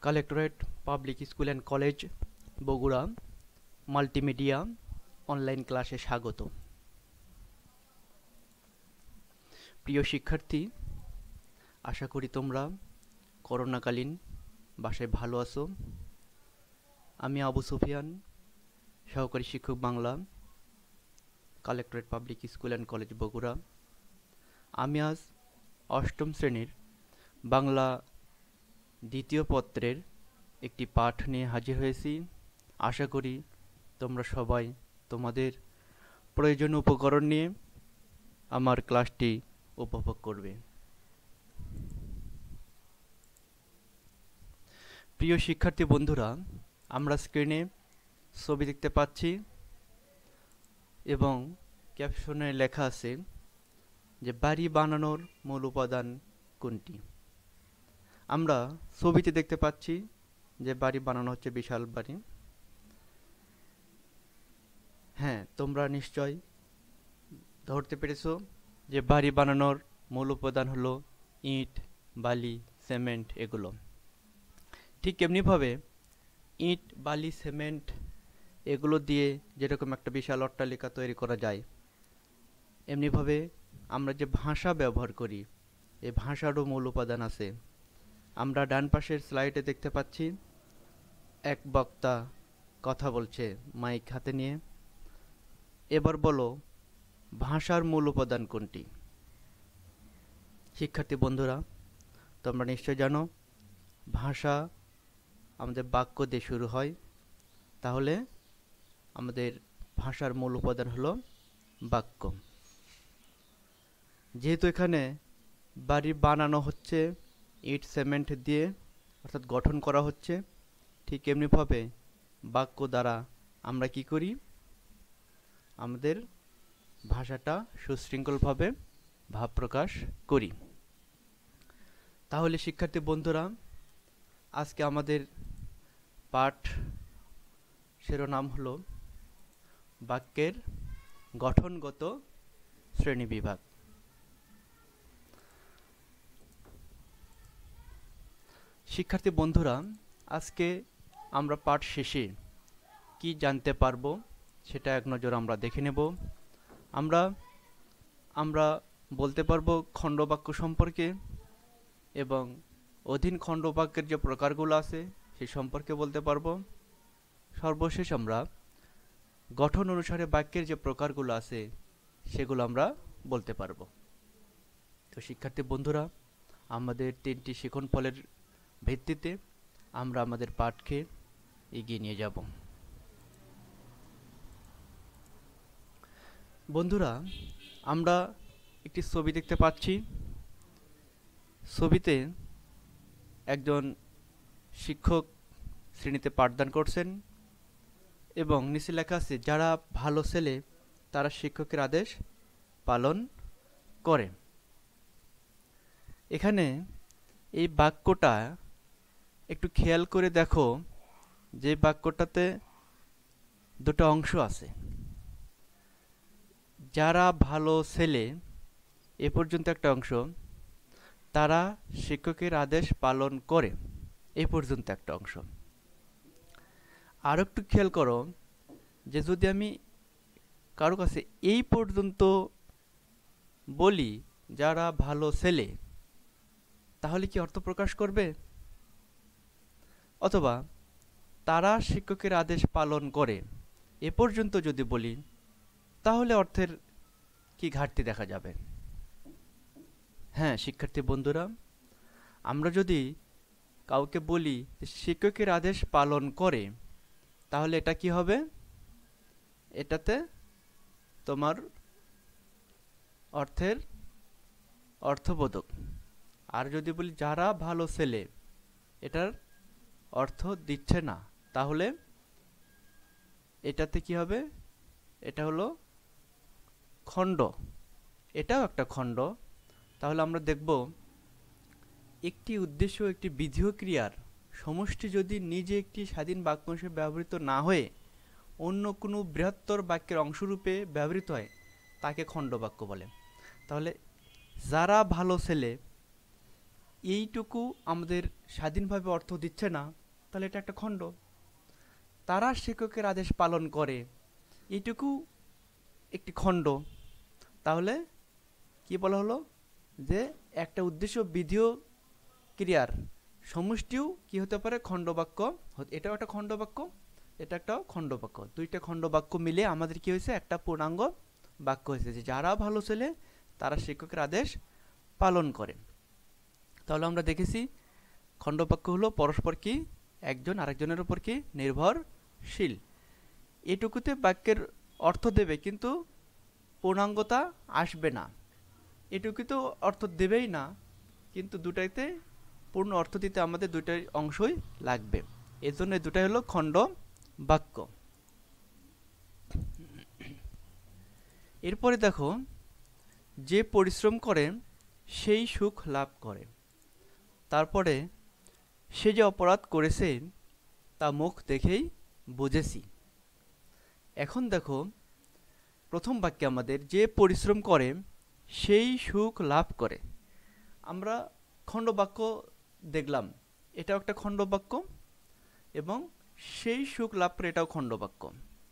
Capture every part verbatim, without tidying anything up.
Collectorate public school and college Bogura multimedia online ক্লাসে স্বাগত। প্রিয় শিক্ষার্থী, আশা করি তোমরা করোনাকালীন বাসায় ভালো আছো। আমি আবু সুফিয়ান, সহকারী শিক্ষক Bangla, collectorate public school and college Bogura. আমি আজ অষ্টম শ্রেণীর বাংলা দ্বিতীয় পত্রের একটি পাঠ নিয়ে হাজির হয়েছি। আশা করি তোমরা সবাই তোমাদের প্রয়োজনীয় উপকরণ নিয়ে আমার ক্লাসটি উপভোগ করবে। প্রিয় শিক্ষার্থী বন্ধুরা, আমরা স্ক্রিনে ছবি দেখতে পাচ্ছি এবং ক্যাপশনে লেখা আছে যে বাড়ি বানানোর মূল উপাদান কোনটি। আমরা ছবিতে দেখতে পাচ্ছি যে বাড়ি বানানো হচ্ছে বিশাল বাড়ি। হ্যাঁ, তোমরা নিশ্চয় ধরতে পেরেছো যে বাড়ি বানানোর মূল উপাদান হলো ইট, বালি, সিমেন্ট এগুলো। ঠিক এমনিভাবে ইট, বালি, সিমেন্ট এগুলো দিয়ে যেরকম একটা বিশাল অট্টালিকা তৈরি করা যায়, এমনিভাবে আমরা যে ভাষা ব্যবহার করি এই ভাষারও মূল উপাদান আছে। আমরা ডান পাশের স্লাইডে দেখতে পাচ্ছি এক বক্তা কথা বলছে মাইক হাতে নিয়ে। এবার বলো, ভাষার মূল উপাদান কোনটি? শিক্ষার্থী বন্ধুরা, তোমরা নিশ্চয় জানো ভাষা আমাদের বাক্য দিয়ে শুরু হয়, তাহলে আমাদের ভাষার মূল উপাদান হলো বাক্য। যেহেতু এখানে বাড়ি বানানো হচ্ছে ইট সিমেন্ট দিয়ে, অর্থাৎ গঠন করা হচ্ছে, ঠিক এমনিভাবে বাক্য দ্বারা আমরা কি করি, আমাদের ভাষাটা সুশৃঙ্খলভাবে ভাব প্রকাশ করি। তাহলে শিক্ষার্থী বন্ধুরা, আজকে আমাদের পাঠ শিরোনাম হলো বাক্যের গঠনগত শ্রেণীবিভাগ। শিক্ষার্থী বন্ধুরা, আজকে আমরা পাঠ শেষে কি জানতে পারবো সেটা এক নজর আমরা দেখে নেব। আমরা আমরা বলতে পারবো খণ্ডবাক্য সম্পর্কে এবং অধীন খণ্ডবাক্যের যে প্রকারগুলো আছে সেই সম্পর্কে বলতে পারবো। সর্বশেষ আমরা গঠন অনুসারে বাক্যের যে প্রকারগুলো আছে সেগুলো আমরা বলতে পারবো। তো শিক্ষার্থী বন্ধুরা, আমাদের তিনটি শিখন ফলের ভিত্তিতে আমরা আমাদের পাঠকে এগিয়ে নিয়ে যাব। বন্ধুরা, আমরা একটি ছবি দেখতে পাচ্ছি। ছবিতে একজন শিক্ষক শ্রেণীতে পাঠদান করছেন এবং নিচে লেখা আছে যারা ভালো ছেলে তারা শিক্ষকের আদেশ পালন করে। এখানে এই বাক্যটা একটু খেয়াল করে দেখো যে বাক্যটাতে দুটো অংশ আছে। যারা ভালো ছেলে এ পর্যন্ত একটা অংশ, তারা শিক্ষকের আদেশ পালন করে এই পর্যন্ত একটা অংশ। আর একটু খেয়াল করো যে যদি আমি কারো কাছে এই পর্যন্ত বলি যারা ভালো ছেলে, তাহলে কি অর্থ প্রকাশ করবে? অথবা তারা শিক্ষকের আদেশ পালন করে এ পর্যন্ত যদি বলি, তাহলে অর্থের কি ঘাটতি দেখা যাবে? হ্যাঁ শিক্ষার্থী বন্ধুরা, আমরা যদি কাউকে বলি শিক্ষকের আদেশ পালন করে, তাহলে এটা কি হবে? এটাতে তোমার অর্থের অর্থবোধক। আর যদি বলি যারা ভালো ছেলে, এটার অর্থ দিচ্ছে না, তাহলে এটাতে কি হবে? এটা হলো খণ্ড, এটাও একটা খণ্ড। তাহলে আমরা দেখব একটি উদ্দেশ্য একটি বিধেয় ক্রিয়ার সমষ্টি যদি নিজে একটি স্বাধীন বাক্য হিসেবে ব্যবহৃত না হয়ে অন্য কোনো বৃহত্তর বাক্যের অংশরূপে ব্যবহৃত হয়, তাকে খণ্ডবাক্য বলে। তাহলে যারা ভালো ছেলে এইটুকু আমাদের স্বাধীনভাবে অর্থ দিচ্ছে না, তাহলে এটা একটা খণ্ড। তারা শিক্ষকের আদেশ পালন করে, এইটুকু একটি খণ্ড। তাহলে কি বলা হলো যে একটা উদ্দেশ্য বিধিও ক্রিয়ার সমষ্টিও কি হতে পারে, খণ্ডবাক্য। এটাও একটা খণ্ডবাক্য, এটা একটা খণ্ডবাক্য। দুইটা খণ্ডবাক্য মিলে আমাদের কি হয়েছে, একটা পূর্ণাঙ্গ বাক্য হয়েছে যে যারা ভালো ছেলে তারা শিক্ষকের আদেশ পালন করে। তাহলে আমরা দেখেছি খণ্ডবাক্য হলো পরস্পর কি একজন আরেকজনের উপর কি নির্ভরশীল। এটুকুতে বাক্যের অর্থ দেবে কিন্তু পূর্ণাঙ্গতা আসবে না। এটুকুতে অর্থ দেবেই না, কিন্তু দুটাইতে পূর্ণ অর্থ দিতে আমাদের দুটাই অংশই লাগবে। এর জন্য দুটাই হলো খণ্ড বাক্য। এরপরে দেখো, যে পরিশ্রম করে সেই সুখ লাভ করে। তারপরে সে যে অপরাধ করেছে তা মুখ দেখেই বুঝেছি। এখন দেখো প্রথম বাক্যে আমাদের যে পরিশ্রম করে সেই সুখ লাভ করে। আমরা খণ্ডবাক্য দেখলাম, এটাও একটা খণ্ডবাক্য, এবং সেই সুখ লাভ করে এটাও খণ্ডবাক্য।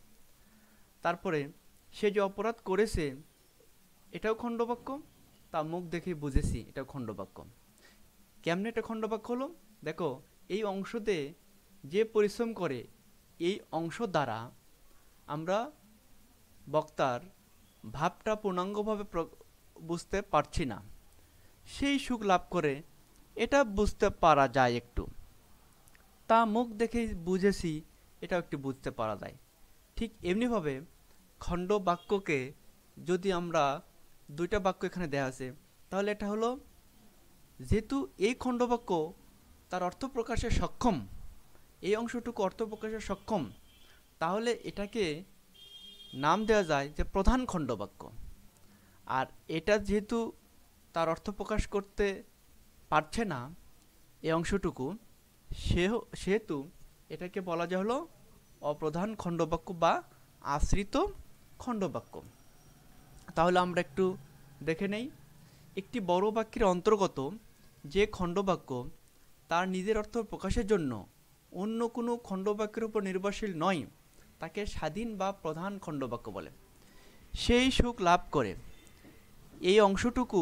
তারপরে সে যে অপরাধ করেছে এটাও খণ্ডবাক্য, তা মুখ দেখে বুঝেছি এটাও খণ্ডবাক্য। কেমনে এটা খণ্ডবাক্য হলো, দেখো এই অংশতে যে পরিশ্রম করে এই অংশ দ্বারা আমরা বক্তার ভাবটা পূর্ণাঙ্গভাবে বুঝতে পারছি না। সেই সুখ লাভ করে এটা বুঝতে পারা যায় একটু, তা মুখ দেখেই বুঝেছি এটাও একটু বুঝতে পারা যায়। ঠিক এমনিভাবে খণ্ড বাক্যকে যদি আমরা দুইটা বাক্য এখানে দেয়া আছে, তাহলে এটা হলো যেহেতু এই খণ্ডবাক্য তার অর্থ প্রকাশে সক্ষম, এই অংশটুকু অর্থ প্রকাশে সক্ষম, তাহলে এটাকে নাম দেওয়া যায় যে প্রধান খণ্ডবাক্য। আর এটা যেহেতু তার অর্থ প্রকাশ করতে পারছে না এই অংশটুকু, সেহেতু এটাকে বলা যায় হলো অপ্রধান খণ্ডবাক্য বা আশ্রিত খণ্ডবাক্য। তাহলে আমরা একটু দেখে নেই, একটি বড় বাক্যের অন্তর্গত যে খণ্ডবাক্য তার নিজের অর্থ প্রকাশের জন্য অন্য কোনো খণ্ডবাক্যের উপর নির্ভরশীল নয় তাকে স্বাধীন বা প্রধান খণ্ডবাক্য বলে। সেই সুখ লাভ করে এই অংশটুকু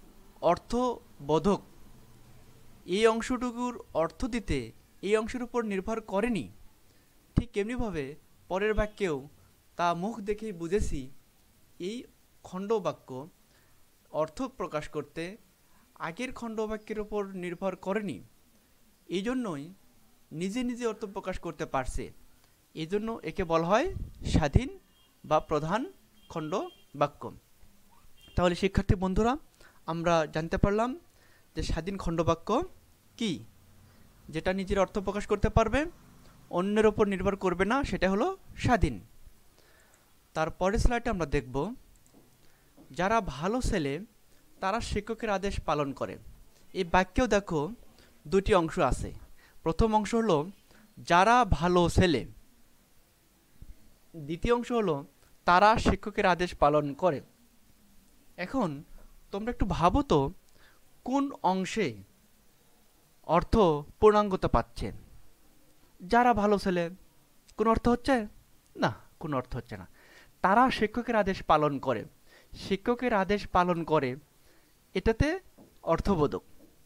অর্থবোধক, এই অংশটুকুর অর্থ দিতে এই অংশের উপর নির্ভর করেনি। ঠিক এমনিভাবে পরের বাক্যেও তা মুখ দেখেই বুঝেছি এই খণ্ডবাক্য অর্থ প্রকাশ করতে আগের খণ্ডবাক্যের উপর নির্ভর করেনি, এই জন্যই নিজে নিজে অর্থ প্রকাশ করতে পারছে। এই জন্য একে বলা হয় স্বাধীন বা প্রধান খণ্ডবাক্য। তাহলে শিক্ষার্থী বন্ধুরা, আমরা জানতে পারলাম যে স্বাধীন খণ্ডবাক্য কি, যেটা নিজের অর্থ প্রকাশ করতে পারবে, অন্যের ওপর নির্ভর করবে না, সেটা হলো স্বাধীন। তারপরের স্লাইডে আমরা দেখব যারা ভালো ছেলে তারা শিক্ষকের আদেশ পালন করে। এই বাক্যেও দেখো দুটি অংশ আছে। প্রথম অংশ হলো যারা ভালো ছেলে, দ্বিতীয় অংশ হলো তারা শিক্ষকের আদেশ পালন করে। এখন তোমরা একটু ভাবো তো, কোন অংশে অর্থ পূর্ণাঙ্গতা পাচ্ছে? যারা ভালো ছেলে, কোন অর্থ হচ্ছে না, কোন অর্থ হচ্ছে না। তারা শিক্ষকের আদেশ পালন করে, শিক্ষকের আদেশ পালন করে, এটাতে অর্থবোধক।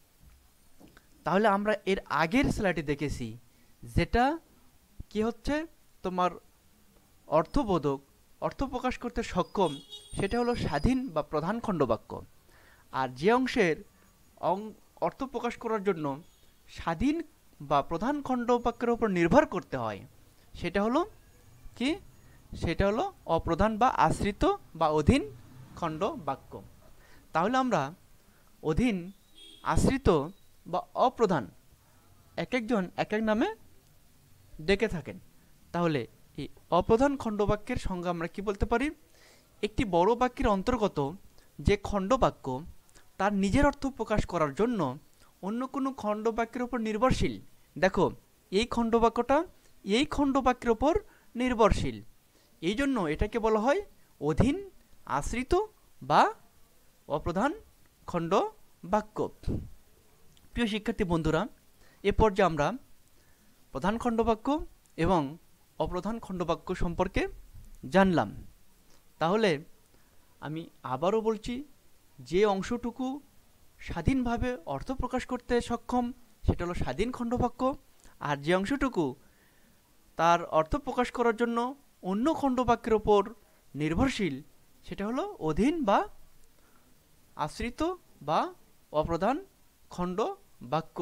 তাহলে আমরা এর আগের স্লাইডে দেখেছি যেটা কি হচ্ছে তোমার অর্থবোধক, অর্থ প্রকাশ করতে সক্ষম, সেটা হলো স্বাধীন বা প্রধান খণ্ডবাক্য। আর যে অংশের অর্থ প্রকাশ করার জন্য স্বাধীন বা প্রধান খণ্ডবাক্যের উপর নির্ভর করতে হয়, সেটা হলো কি, সেটা হলো অপ্রধান বা আশ্রিত বা অধীন খণ্ডবাক্য। তাহলে আমরা অধীন, আশ্রিত বা অপ্রধান এক একজন এক এক নামে ডেকে থাকেন। তাহলে এই অপ্রধান খণ্ডবাক্যের সংজ্ঞা আমরা কি বলতে পারি? একটি বড় বাক্যের অন্তর্গত যে খণ্ডবাক্য তার নিজের অর্থ প্রকাশ করার জন্য অন্য কোনো খণ্ডবাক্যের উপর নির্ভরশীল। দেখো এই খণ্ডবাক্যটা এই খণ্ডবাক্যের উপর নির্ভরশীল, এই জন্য এটাকে বলা হয় অধীন, আশ্রিত বা অপ্রধান খণ্ডবাক্য। প্রিয় শিক্ষার্থী বন্ধুরা, এ পর্যায়ে আমরা প্রধান খণ্ডবাক্য এবং অপ্রধান খণ্ডবাক্য সম্পর্কে জানলাম। তাহলে আমি আবারও বলছি, যে অংশটুকু স্বাধীনভাবে অর্থ প্রকাশ করতে সক্ষম সেটা হলো স্বাধীন খণ্ডবাক্য, আর যে অংশটুকু তার অর্থ প্রকাশ করার জন্য অন্য খণ্ডবাক্যের ওপর নির্ভরশীল সেটা হলো অধীন বা আশ্রিত বা অপ্রধান খণ্ডবাক্য।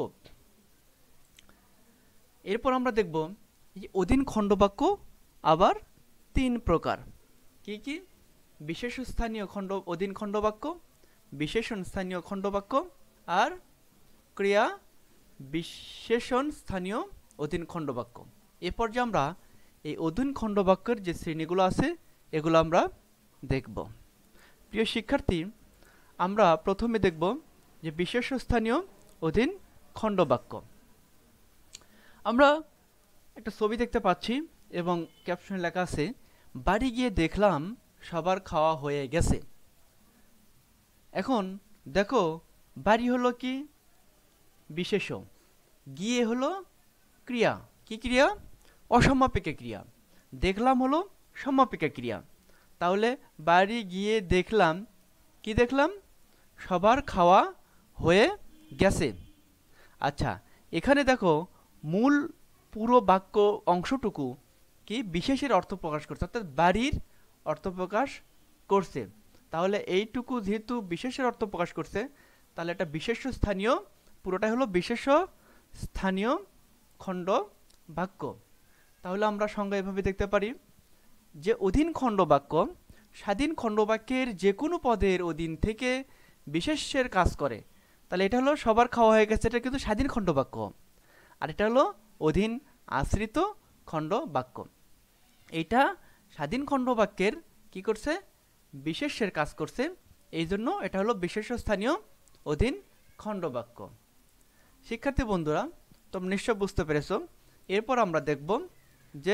এরপর আমরা দেখব যে অধীন খণ্ডবাক্য আবার তিন প্রকার। কি কি? বিশেষ স্থানীয় খণ্ড অধীন খণ্ডবাক্য, বিশেষণ স্থানীয় খণ্ডবাক্য, আর ক্রিয়া বিশেষণ স্থানীয় অধীন খণ্ডবাক্য। এরপর যে আমরা এই অধীন খণ্ডবাক্যের যে শ্রেণীগুলো আছে এগুলো আমরা দেখব। প্রিয় শিক্ষার্থী, আমরা প্রথমে দেখব যে বিশেষ স্থানীয় অধীন খণ্ডবাক্য। আমরা একটা ছবি দেখতে পাচ্ছি এবং ক্যাপশনে লেখা আছে, বাড়ি গিয়ে দেখলাম সবার খাওয়া হয়ে গেছে। এখন দেখো, বাড়ি হলো কি? বিশেষ, গিয়ে হলো ক্রিয়া। কি ক্রিয়া? অসমাপিকা ক্রিয়া। দেখলাম হলো সমাপিকা ক্রিয়া। তাহলে বাড়ি গিয়ে দেখলাম, কি দেখলাম? সবার খাওয়া হয়ে গেছে। আচ্ছা, এখানে দেখো মূল পুরো বাক্য অংশটুকু কি বিশেষের অর্থ প্রকাশ করছে, অর্থাৎ বাড়ির অর্থ প্রকাশ করছে। তাহলে এইটুকু যেহেতু বিশেষের অর্থ প্রকাশ করছে, তাহলে এটা বিশেষ স্থানীয়, পুরোটাই হলো বিশেষ স্থানীয় খণ্ড বাক্য। তাহলে আমরা সংজ্ঞা এভাবে দেখতে পারি যে অধীন খণ্ডবাক্য স্বাধীন খণ্ডবাক্যের যে কোনো পদের অধীন থেকে বিশেষের কাজ করে। তাহলে এটা হলো সবার খাওয়া হয়ে গেছে, এটা কিন্তু স্বাধীন খণ্ডবাক্য। আর এটা হলো অধীন আশ্রিত খণ্ডবাক্য। এইটা স্বাধীন খণ্ডবাক্যের কি করছে? বিশেষের কাজ করছে, এই জন্য এটা হলো বিশেষ স্থানীয় অধীন খণ্ডবাক্য। শিক্ষার্থী বন্ধুরা, তোমরা নিশ্চয় বুঝতে পেরেছো। এরপর আমরা দেখব যে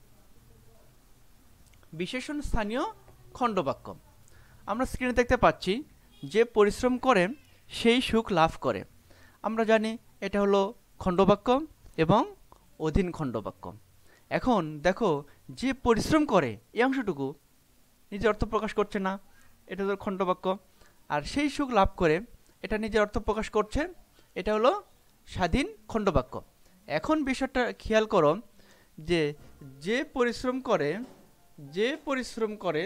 বিশেষণ স্থানীয় খণ্ডবাক্য। আমরা স্ক্রিনে দেখতে পাচ্ছি, যে পরিশ্রম করে সেই সুখ লাভ করে। আমরা জানি এটা হলো খণ্ডবাক্য এবং অধীন খণ্ডবাক্য। এখন দেখো, যে পরিশ্রম করে এই অংশটুকু নিজের অর্থ প্রকাশ করছে না, এটা হলো খণ্ডবাক্য। আর সেই সুখ লাভ করে এটা নিজের অর্থ প্রকাশ করছে, এটা হলো স্বাধীন খণ্ডবাক্য। এখন বিষয়টা খেয়াল করো যে যে পরিশ্রম করে যে পরিশ্রম করে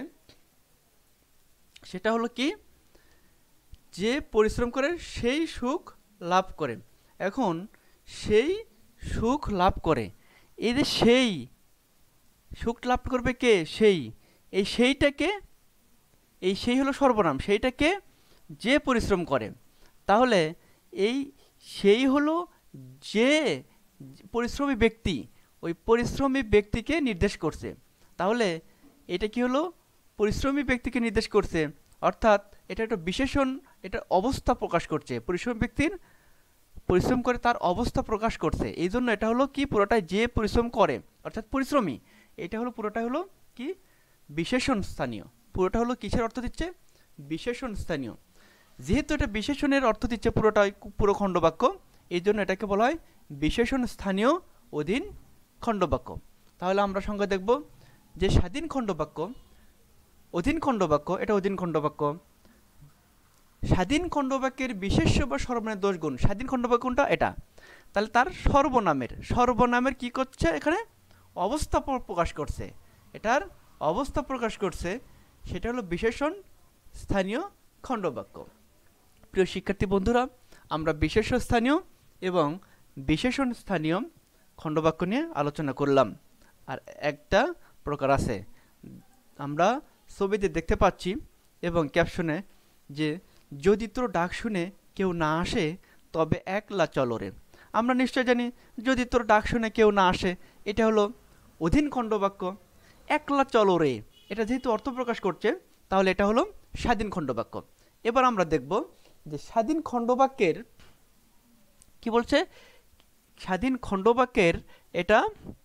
সেটা হলো কি? যে পরিশ্রম করে সেই সুখ লাভ করে। এখন সেই সুখ লাভ করে, এই যে সেই সুখ লাভ করবে কে? সেই। এই সেইটাকে, এই সেই হলো সর্বনাম, সেইটাকে যে পরিশ্রম করে। তাহলে এই সেই হলো যে পরিশ্রমী ব্যক্তি, ওই পরিশ্রমী ব্যক্তিকে নির্দেশ করছে। তাহলে এটা কি হলো? পরিশ্রমী ব্যক্তিকে নির্দেশ করছে, অর্থাৎ এটা একটা বিশেষণ, এটা অবস্থা প্রকাশ করছে। পরিশ্রমী ব্যক্তির পরিশ্রম করে তার অবস্থা প্রকাশ করছে, এই জন্য এটা হলো কি? পুরোটাই যে পরিশ্রম করে, অর্থাৎ পরিশ্রমী। এটা হলো পুরোটাই হলো কি? বিশেষণ স্থানীয়। পুরোটা হলো কিসের অর্থ দিচ্ছে? বিশেষণ স্থানীয়। যেহেতু এটা বিশেষণের অর্থ দিচ্ছে পুরোটাই, পুরো খণ্ডবাক্য, এই জন্য এটাকে বলা হয় বিশেষণ স্থানীয় অধীন খণ্ডবাক্য। তাহলে আমরা সংজ্ঞা দেখব যে স্বাধীন খণ্ডবাক্য, অধীন খণ্ডবাক্য, এটা অধীন খণ্ডবাক্য। স্বাধীন খণ্ডবাক্যের বিশেষ্য বা সর্বনামের দোষ গুণ। স্বাধীন খণ্ডবাক্য কোনটা? এটা। তাহলে তার সর্বনামের সর্বনামের কি করছে? এখানে অবস্থা প্রকাশ করছে, এটার অবস্থা প্রকাশ করছে, সেটা হলো বিশেষণ স্থানীয় খণ্ডবাক্য। প্রিয় শিক্ষার্থী বন্ধুরা, আমরা বিশেষ স্থানীয় এবং বিশেষণ স্থানীয় খণ্ডবাক্য নিয়ে আলোচনা করলাম। আর একটা প্রকার আছে, আমরা ছবিতে দেখতে পাচ্ছি এবং ক্যাপশনে, যে যদি তোর ডাক শুনে কেউ না আসে তবে একলা চলরে। আমরা নিশ্চয় জানি যদি তোর ডাক শুনে কেউ না আসে, এটা হলো অধীন খণ্ডবাক্য। একলা চলরে, এটা যেহেতু অর্থ প্রকাশ করছে, তাহলে এটা হলো স্বাধীন খণ্ডবাক্য। এবার আমরা দেখব যে স্বাধীন খণ্ডবাক্যের কি বলছে। স্বাধীন খণ্ডবাক্যের এটা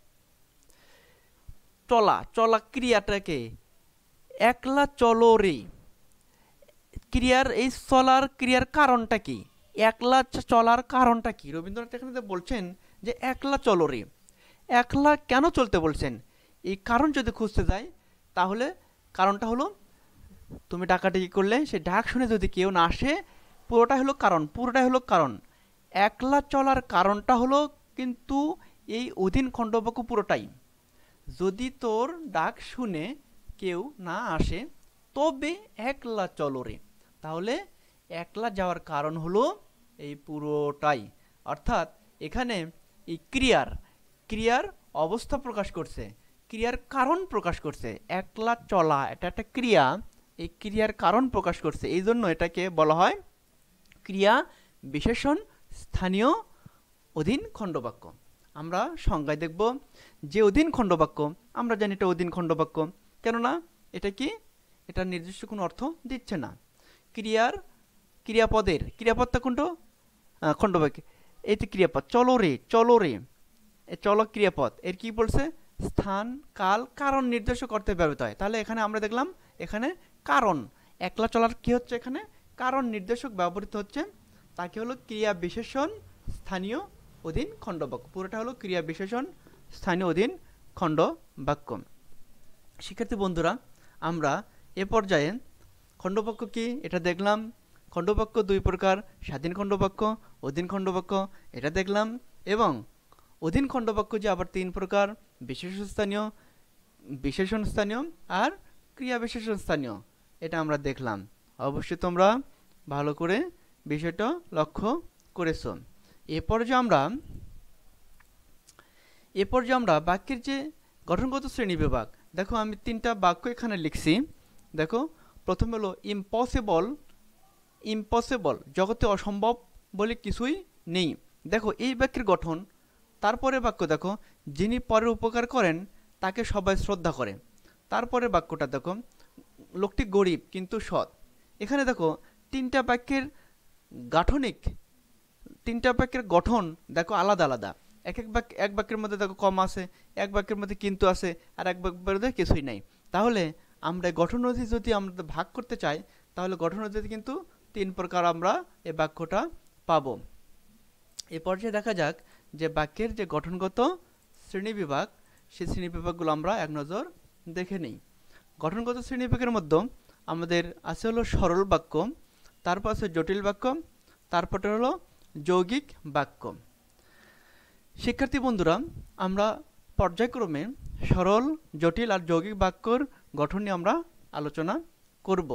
চলা চলা ক্রিয়াটাকে একলা চলো রে, ক্রিয়ার এই চলার ক্রিয়ার কারণটা কি? একলা চলার কারণটা কি? রবীন্দ্রনাথ এখানে বলছেন যে একলা চলো রে। একলা কেন চলতে বলছেন? এই কারণ যদি খুঁজতে যাই তাহলে কারণটা হলো, তুমি ডাকাডাকি করলে সে ডাক শুনে যদি কেউ না আসে, পুরোটাই হলো কারণ, পুরোটাই হলো কারণ। একলা চলার কারণটা হলো কিন্তু এই অধীন খণ্ডবাক্য পুরোটাই। যদি তোর ডাক শুনে কেউ না আসে তবে একলা চলো রে, তাহলে একলা যাওয়ার কারণ হলো এই পুরোটাই। অর্থাৎ এখানে এই ক্রিয়ার ক্রিয়ার অবস্থা প্রকাশ করছে, ক্রিয়ার কারণ প্রকাশ করছে। একলা চলা এটা একটা ক্রিয়া, এই ক্রিয়ার কারণ প্রকাশ করছে, এই জন্য এটাকে বলা হয় ক্রিয়া বিশেষণ স্থানীয় অধীন খণ্ডবাক্য। আমরা সংজ্ঞায় দেখব যে অধীন খণ্ডবাক্য, আমরা জানি এটা অধীন খণ্ডবাক্য, কেননা এটা কি, এটা নির্দিষ্ট কোনো অর্থ দিচ্ছে না। ক্রিয়ার ক্রিয়াপদের ক্রিয়াপদটা কোনটা? খণ্ডবাক্য। এই যে ক্রিয়াপদ চলো রে, চলো রে, চলো ক্রিয়াপদ, এর কি বলছে? স্থান কাল কারণ নির্দেশক অর্থে ব্যবহৃত হয়। তাহলে এখানে আমরা দেখলাম এখানে কারণ, একলা চলার কি হচ্ছে, এখানে কারণ নির্দেশক ব্যবহৃত হচ্ছে, তাকে হলো ক্রিয়া বিশেষণ স্থানীয় অধীন খণ্ডবাক্য। পুরোটা হলো ক্রিয়া বিশেষণ স্থানীয় অধীন খণ্ডবাক্য। শিক্ষার্থী বন্ধুরা, আমরা এ পর্যায়ে খণ্ডবাক্য কি এটা দেখলাম। খণ্ডবাক্য দুই প্রকার, স্বাধীন খণ্ডবাক্য, অধীন খণ্ডবাক্য, এটা দেখলাম। এবং অধীন খণ্ডবাক্য যে আবার তিন প্রকার, বিশেষ স্থানীয়, বিশেষণ স্থানীয় আর ক্রিয়া বিশেষণ স্থানীয়, এটা আমরা দেখলাম। অবশ্যই তোমরা ভালো করে বিষয়টা লক্ষ্য করেছ। এরপর যে আমরা এরপর যে আমরা বাক্যের যে গঠনগত শ্রেণী বিভাগ, দেখো আমি তিনটা বাক্য এখানে লিখছি। দেখো প্রথমে হলো ইম্পসিবল, ইম্পসিবল জগতে অসম্ভব বলে কিছুই নেই। দেখো এই বাক্যের গঠন। তারপরে বাক্য দেখো, যিনি পরের উপকার করেন তাকে সবাই শ্রদ্ধা করে। তারপরে বাক্যটা দেখো, লোকটি গরিব কিন্তু সৎ। এখানে দেখো তিনটা বাক্যের গাঠনিক, তিনটা বাক্যের গঠন দেখো আলাদা আলাদা। এক এক বাক্য, এক বাক্যের মধ্যে দেখো কম আছে, এক বাক্যের মধ্যে কিন্তু আছে, আর এক বাক্যের মধ্যে কিছুই নাই। তাহলে আমরা গঠন অধি যদি আমরা ভাগ করতে চাই, তাহলে গঠন অধিতে কিন্তু তিন প্রকার আমরা এই বাক্যটা পাবো। এ পর্যায়ে দেখা যাক যে বাক্যের যে গঠনগত শ্রেণীবিভাগ, সেই শ্রেণীবিভাগগুলো আমরা এক নজর দেখে নিই। গঠনগত শ্রেণীবিভাগের মধ্যে আমাদের আছে হলো সরল বাক্য, তারপর আছে জটিল বাক্য, তারপরে হলো যৌগিক বাক্য। শিক্ষার্থী বন্ধুরা, আমরা পর্যায়ক্রমে সরল, জটিল আর যৌগিক বাক্যর গঠন নিয়ে আমরা আলোচনা করব।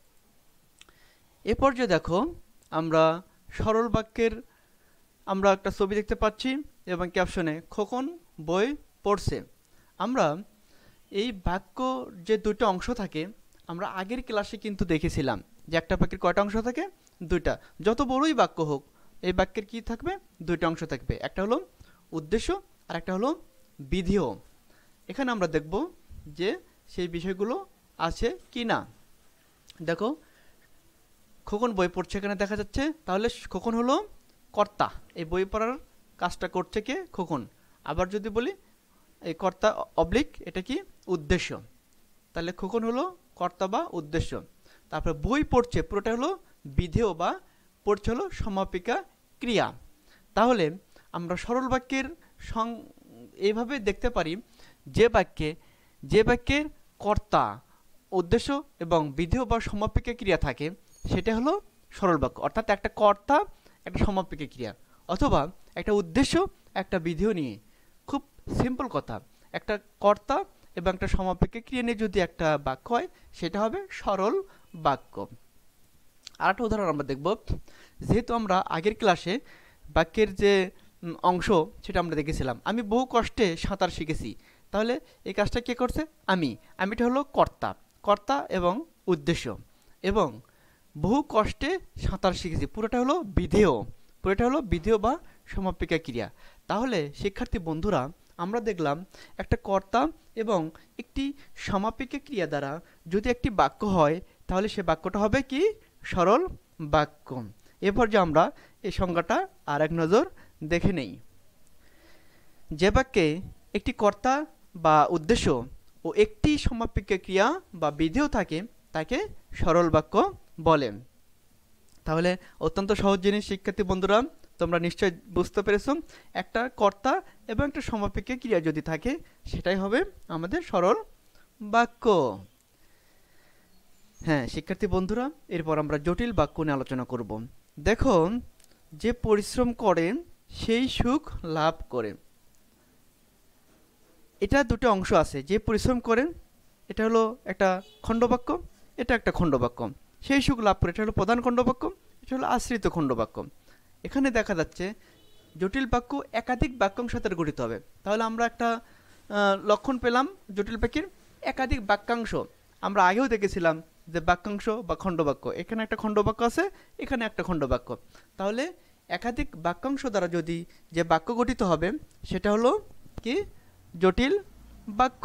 এ পর্যায়ে দেখো আমরা সরল বাক্যের আমরা একটা ছবি দেখতে পাচ্ছি এবং ক্যাপশনে খোকন বই পড়ছে। আমরা এই বাক্য যে দুটো অংশ থাকে, আমরা আগের ক্লাসে কিন্তু দেখেছিলাম যে একটা বাক্যের কয়টা অংশ থাকে? দুইটা। যত বড়ই বাক্য হোক, এই বাক্যের কি থাকবে? দুইটা অংশ থাকবে, একটা হলো উদ্দেশ্য আর একটা হলো বিধেয়। এখানে আমরা দেখব যে সেই বিষয়গুলো আছে কি না। দেখো খোকন বই পড়ছে এখানে দেখা যাচ্ছে, তাহলে খোকন হলো কর্তা, এই বই পড়ার কাজটা করছে কে? খোকন। আবার যদি বলি এই কর্তা অবলিক এটা কি? উদ্দেশ্য। তাহলে খোকন হলো কর্তা বা উদ্দেশ্য। তারপরে বই পড়ছে পুরোটা হলো বিধেয় বা পড়ছে হলো সমাপিকা ক্রিয়া। তাহলে আমরা সরল বাক্যের সং এইভাবে দেখতে পারি, যে বাক্যে যে বাক্যের কর্তা, উদ্দেশ্য এবং বিধেয় বা সমাপিকা ক্রিয়া থাকে সেটা হলো সরল বাক্য। অর্থাৎ একটা কর্তা, একটা সমাপিকা ক্রিয়া, অথবা একটা উদ্দেশ্য, একটা বিধেয় নিয়ে। খুব সিম্পল কথা, একটা কর্তা এবং একটা সমাপিকা ক্রিয়া নিয়ে যদি একটা বাক্য হয় সেটা হবে সরল বাক্য। আর একটা উদাহরণ আমরা দেখব। যেহেতু আমরা আগের ক্লাসে বাক্যের যে অংশ সেটা আমরা দেখেছিলাম, আমি বহু কষ্টে সাঁতার শিখেছি। তাহলে এই কাজটা কে করছে? আমি। আমিটা হলো কর্তা, কর্তা এবং উদ্দেশ্য। এবং বহু কষ্টে সাঁতার শিখেছি পুরোটা হলো বিধেয়, পুরোটা হলো বিধেয় বা সমাপিকা ক্রিয়া। তাহলে শিক্ষার্থী বন্ধুরা, আমরা দেখলাম একটা কর্তা এবং একটি সমাপিকা ক্রিয়া দ্বারা যদি একটি বাক্য হয়, তাহলে সে বাক্যটা হবে কি? সরল বাক্য। এরপর যে আমরা এই সংজ্ঞাটা আর এক নজর দেখে নেই। যে বাক্যে একটি কর্তা বা উদ্দেশ্য ও একটি সমাপিকা ক্রিয়া বা বিধেয় থাকে তাকে সরল বাক্য বলে। তাহলে অত্যন্ত সহজ জিনিস শিক্ষার্থী বন্ধুরা, তোমরা নিশ্চয়ই বুঝতে পেরেছো। একটা কর্তা এবং একটা সমাপিকা ক্রিয়া যদি থাকে সেটাই হবে আমাদের সরল বাক্য। হ্যাঁ শিক্ষার্থী বন্ধুরা, এরপর আমরা জটিল বাক্য নিয়ে আলোচনা করব। দেখো, যে পরিশ্রম করে সেই সুখ লাভ করে, এটা দুটো অংশ আছে। যে পরিশ্রম করে এটা হলো একটা খণ্ডবাক্য, এটা একটা খণ্ডবাক্য। সেই সুখ লাভ করে এটা হলো প্রধান খণ্ডবাক্য, এটা হলো আশ্রিত খণ্ডবাক্য। এখানে দেখা যাচ্ছে জটিল বাক্য একাধিক বাক্যাংশ দ্বারা গঠিত হবে। তাহলে আমরা একটা লক্ষণ পেলাম জটিল বাক্যের একাধিক বাক্যাংশ। আমরা আগেও দেখেছিলাম যে বাক্যাংশ বা খণ্ডবাক্য, এখানে একটা খণ্ডবাক্য আছে, এখানে একটা খণ্ডবাক্য। তাহলে একাধিক বাক্যাংশ দ্বারা যদি যে বাক্য গঠিত হবে সেটা হলো কি জটিল বাক্য।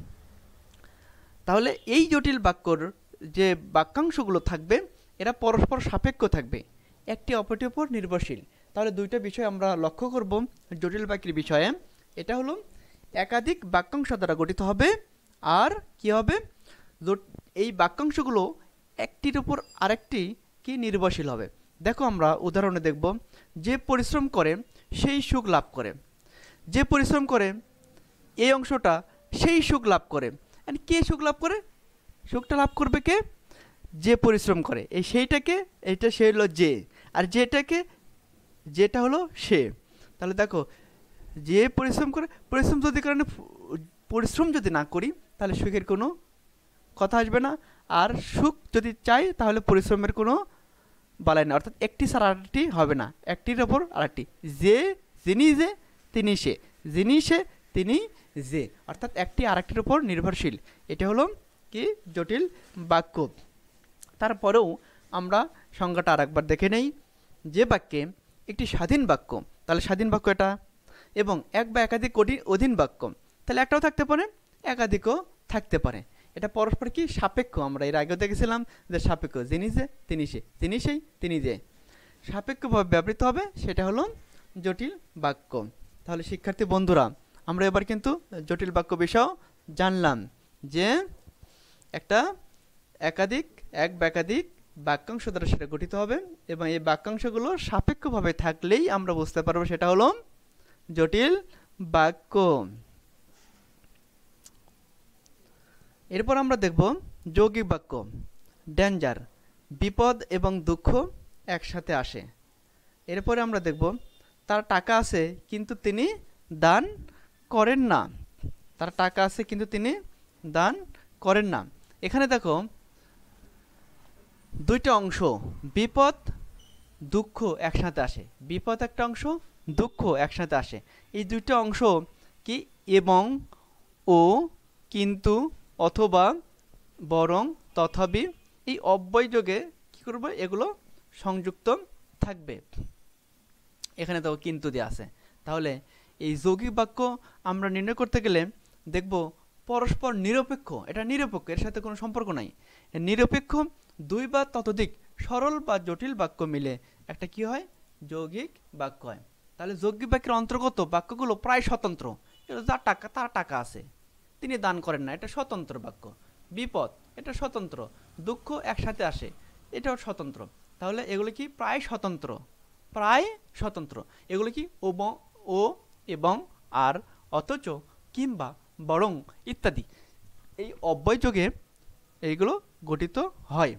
তাহলে এই জটিল বাক্যর যে বাক্যাংশগুলো থাকবে এরা পরস্পর সাপেক্ষ থাকবে, একটি অপরটির উপর নির্ভরশীল। তাহলে দুইটা বিষয় আমরা লক্ষ্য করব জটিল বাক্যের বিষয়ে। এটা হলো একাধিক বাক্যাংশ দ্বারা গঠিত হবে, আর কি হবে এই বাক্যাংশগুলো একটির উপর আরেকটি কি নির্ভরশীল হবে। দেখো আমরা উদাহরণে দেখব, যে পরিশ্রম করে সেই সুখ লাভ করে। যে পরিশ্রম করে এই অংশটা সেই সুখ লাভ করে, কে সুখ লাভ করে? সুখটা লাভ করবে কে? যে পরিশ্রম করে। এই সেইটাকে, এইটা সে হলো যে, আর যেটাকে যেটা হলো সে। তাহলে দেখো, যে পরিশ্রম করে, পরিশ্রম যদি কারণে পরিশ্রম যদি না করি তাহলে সুখের কোনো কথা আসবে না, আর সুখ যদি চাই তাহলে পরিশ্রমের কোনো বালাই না, অর্থাৎ একটি ছাড়া আরেকটি হবে না, একটির ওপর আরেকটি। যে যিনি যে তিনি সে, যিনি সে তিনি যে, অর্থাৎ একটি আরেকটির উপর নির্ভরশীল। এটা হলো কি জটিল বাক্য। তারপরেও আমরা সংজ্ঞাটা আরেকবার দেখে নেই। যে বাক্যে একটি স্বাধীন বাক্য, তাহলে স্বাধীন বাক্য এটা, এবং এক বা একাধিক অধীন বাক্য, তাহলে একটাও থাকতে পারে একাধিকও থাকতে পারে। এটা পরস্পর কি সাপেক্ষ। আমরা এর আগেও দেখেছিলাম যে সাপেক্ষ, যিনি যে তিনি সে, তিনি সেই তিনি যে, সাপেক্ষভাবে ব্যবহৃত হবে, সেটা হলো জটিল বাক্য। তাহলে শিক্ষার্থী বন্ধুরা, আমরা এবার কিন্তু জটিল বাক্য বিষয় জানলাম যে একটা একাধিক এক বা একাধিক বাক্যাংশ দ্বারা সেটা গঠিত হবে, এবং এই বাক্যাংশগুলো সাপেক্ষভাবে থাকলেই আমরা বুঝতে পারবো সেটা হলো জটিল বাক্য। এরপর আমরা দেখব যৌগিক বাক্য। ডেঞ্জার, বিপদ এবং দুঃখ একসাথে আসে। এরপরে আমরা দেখব তার টাকা আছে কিন্তু তিনি দান করেন না। তার টাকা আছে কিন্তু তিনি দান করেন না। এখানে দেখো দুইটা অংশ, বিপদ দুঃখ একসাথে আসে। বিপদ একটা অংশ, দুঃখ একসাথে আসে। এই দুইটা অংশ কি এবং, ও, কিন্তু, অথবা, বরং, তথাপি, এই অব্যয় যোগে কি করবে, এগুলো সংযুক্ত থাকবে। এখানে দেখো কিন্তু দিয়ে আছে। তাহলে এই যৌগিক বাক্য আমরা নির্ণয় করতে গেলে দেখব পরস্পর নিরপেক্ষ। এটা নিরপেক্ষ, এর সাথে কোনো সম্পর্ক নাই। নিরপেক্ষ দুই বা ততোধিক সরল বা জটিল বাক্য মিলে একটা কি হয়, যৌগিক বাক্য হয়। তাহলে যৌগিক বাক্যের অন্তর্গত বাক্যগুলো প্রায় স্বতন্ত্র। যার টাকা, তার টাকা আছে, তিনি দান করেন না, এটা স্বতন্ত্র বাক্য। বিপদ এটা স্বতন্ত্র, দুঃখ একসাথে আসে, এটাও স্বতন্ত্র। তাহলে এগুলো কি প্রায় স্বতন্ত্র, প্রায় স্বতন্ত্র। এগুলো কি ও, এবং, আর, অথচ, কিংবা, বরং ইত্যাদি এই অব্যয় যোগে এইগুলো গঠিত হয়।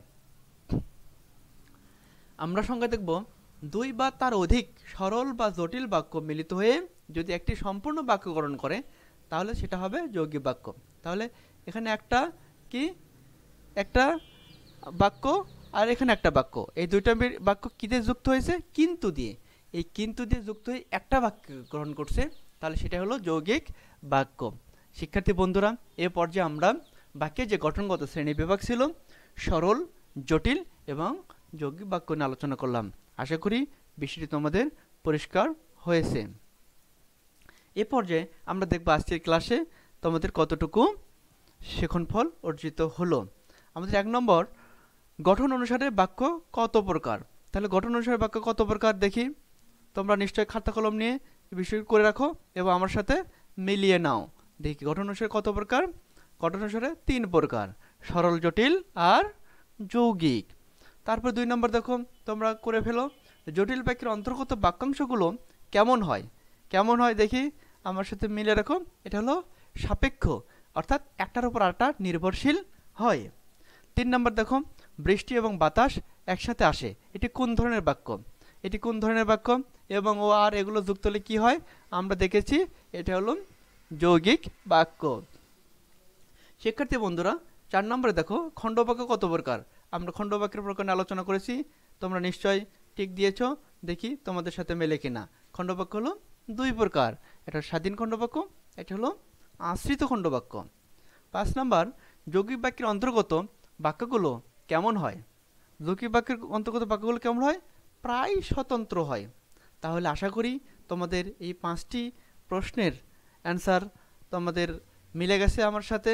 আমরা সংজ্ঞা দেখব, দুই বা তার অধিক সরল বা জটিল বাক্য মিলিত হয়ে যদি একটি সম্পূর্ণ বাক্য গঠন করে তাহলে সেটা হবে যৌগিক বাক্য। তাহলে এখানে একটা কি একটা বাক্য, আর এখানে একটা বাক্য, এই দুইটা বাক্য কি দিয়ে যুক্ত হয়েছে, কিন্তু দিয়ে। এই কিন্তু দিয়ে যুক্ত হয়ে একটা বাক্য গ্রহণ করছে, তাহলে সেটা হলো যৌগিক বাক্য। শিক্ষার্থী বন্ধুরা, এ পর্যায়ে আমরা বাক্যের যে গঠনগত শ্রেণী বিভাগ ছিল, সরল, জটিল এবং যৌগিক বাক্য নিয়ে আলোচনা করলাম। আশা করি বিষয়টি তোমাদের পরিষ্কার হয়েছে। এ পর্যায়ে আমরা দেখব আজকের ক্লাসে তোমাদের কতটুকু শেখনফল অর্জিত হলো। আমাদের এক নম্বর, গঠন অনুসারে বাক্য কত প্রকার। তাহলে গঠন অনুসারে বাক্য কত প্রকার দেখি। তোমরা নিশ্চয়ই খাতা কলম নিয়ে বিষয় করে রাখো এবং আমার সাথে মিলিয়ে নাও। দেখি গঠন অনুসারে কত প্রকার। গঠন অনুসারে তিন প্রকার, সরল, জটিল আর যৌগিক। তারপর দুই নম্বর দেখো তোমরা করে ফেলো, জটিল বাক্যের অন্তর্গত বাক্যাংশগুলো কেমন হয়? কেমন হয় দেখি, আমার সাথে মিলে রাখো। এটা হলো সাপেক্ষ, অর্থাৎ একটার উপর আরেকটা নির্ভরশীল হয়। তিন নম্বর দেখো, বৃষ্টি এবং বাতাস একসাথে আসে, এটি কোন ধরনের বাক্য? এটি কোন ধরনের বাক্য? এবং ও আর এগুলো যুক্ত হলে কী হয় আমরা দেখেছি, এটা হলো যৌগিক বাক্য। শিক্ষার্থী বন্ধুরা, চার নম্বরে দেখো, খণ্ডবাক্য কত প্রকার? আমরা খণ্ডবাক্যের প্রকার নিয়ে আলোচনা করেছি, তোমরা নিশ্চয়ই ঠিক দিয়েছ, দেখি তোমাদের সাথে মেলে কিনা। খণ্ডবাক্য হলো দুই প্রকার, এটা স্বাধীন খণ্ডবাক্য, এটা হলো আশ্রিত খণ্ডবাক্য। পাঁচ নম্বর, যৌগিক বাক্যের অন্তর্গত বাক্যগুলো কেমন হয়? যৌগিক বাক্যের অন্তর্গত বাক্যগুলো কেমন হয়? প্রায় স্বতন্ত্র হয়। তাহলে আশা করি তোমাদের এই পাঁচটি প্রশ্নের অ্যান্সার তোমাদের মিলে গেছে আমার সাথে।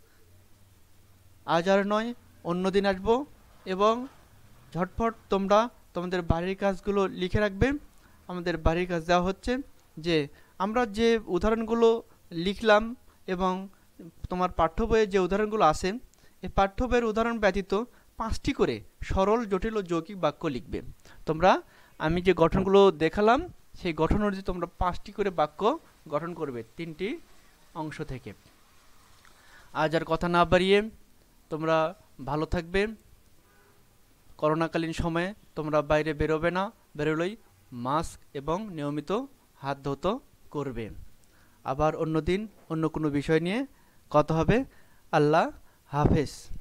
আজ আর নয়, অন্য দিন আসবো, এবং ঝটফট তোমরা তোমাদের বাড়ির কাজগুলো লিখে রাখবে। আমাদের বাড়ির কাজ দেওয়া হচ্ছে যে আমরা যে উদাহরণগুলো লিখলাম এবং তোমার পাঠ্য বইয়ে যে উদাহরণগুলো আছে, এই পাঠ্য বইয়ের উদাহরণ ব্যতীত পাঁচটি করে সরল, জটিল ও যৌগিক বাক্য লিখবে। তোমরা আমি যে গঠনগুলো দেখালাম সেই গঠন অনুযায়ী তোমরা পাঁচটি করে বাক্য গঠন করবে তিনটি অংশ থেকে। আজ আর কথা না বাড়িয়ে তোমরা ভালো থাকবে। করোনাকালীন সময়ে তোমরা বাইরে বেরোবে না, বেরোলেই মাস্ক এবং নিয়মিত হাত ধৌত করবে। আবার অন্য দিন অন্য কোনো বিষয় নিয়ে কথা হবে। আল্লাহ হাফেজ।